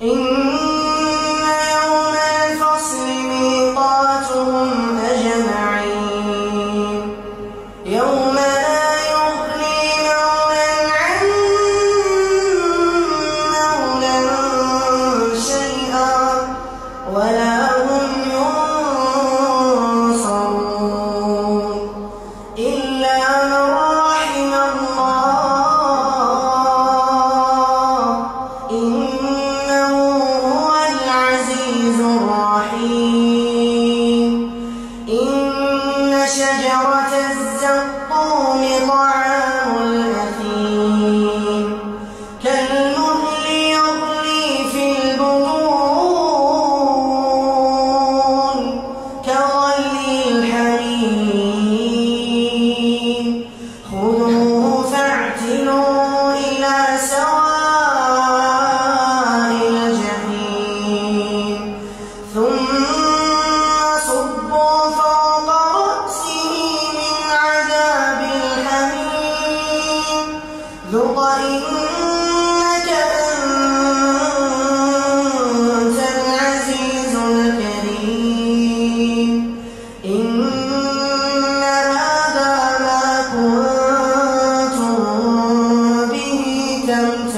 إن يوم الفصل ميقاتهم أجمعين يوم لا يغني مولى عن مولى شيئا ولا هم ينصرون إلا من رحم الله إنه هو العزيز الرحيم إن شجرة الزقوم طعام الأثيم كالمهل يغلي في البطون كغلي الحميم خذوه فاعتلوه إلى سواء الجحيم ثم صبوا فوق رأسه من عذاب الحميم ذق إنك أنت العزيز الكريم إن هذا ما كنتم به تمترون